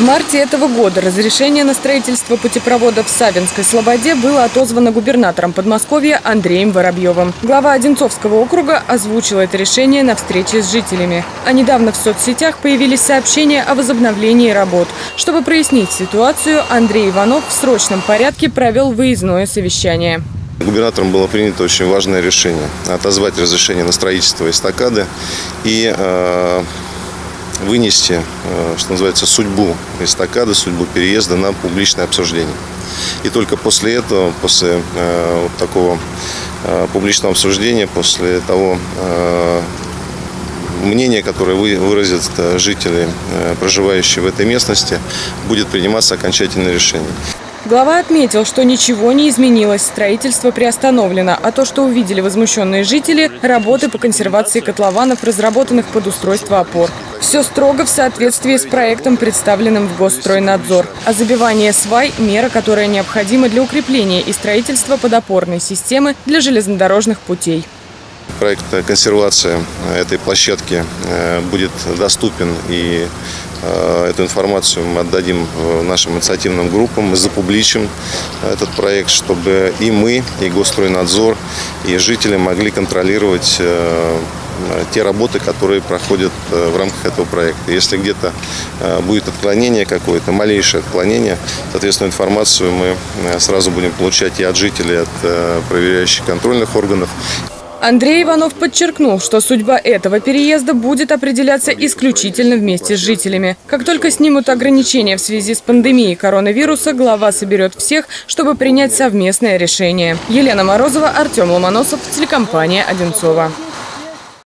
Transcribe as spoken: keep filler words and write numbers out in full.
марте этого года разрешение на строительство путепровода в Савинской Слободе было отозвано губернатором Подмосковья Андреем Воробьевым. Глава Одинцовского округа озвучил это решение на встрече с жителями. А недавно в соцсетях появились сообщения о возобновлении работ. Чтобы прояснить ситуацию, Андрей Иванов в срочном порядке провел выездное совещание. Губернатором было принято очень важное решение – отозвать разрешение на строительство эстакады и э, вынести, э, что называется, судьбу эстакады, судьбу переезда на публичное обсуждение. И только после этого, после э, вот такого э, публичного обсуждения, после того э, мнения, которое выразят жители, э, проживающие в этой местности, будет приниматься окончательное решение. Глава отметил, что ничего не изменилось, строительство приостановлено, а то, что увидели возмущенные жители – работы по консервации котлованов, разработанных под устройство опор. Все строго в соответствии с проектом, представленным в Госстройнадзор. А забивание свай – мера, которая необходима для укрепления и строительства подопорной системы для железнодорожных путей. Проект консервации этой площадки будет доступен, и эту информацию мы отдадим нашим инициативным группам, мы запубличим этот проект, чтобы и мы, и Госстройнадзор, и жители могли контролировать те работы, которые проходят в рамках этого проекта. Если где-то будет отклонение какое-то, малейшее отклонение, соответственно, информацию мы сразу будем получать и от жителей, и от проверяющих контрольных органов. Андрей Иванов подчеркнул, что судьба этого переезда будет определяться исключительно вместе с жителями. Как только снимут ограничения в связи с пандемией коронавируса, глава соберет всех, чтобы принять совместное решение. Елена Морозова, Артем Ломоносов, телекомпания «Одинцова».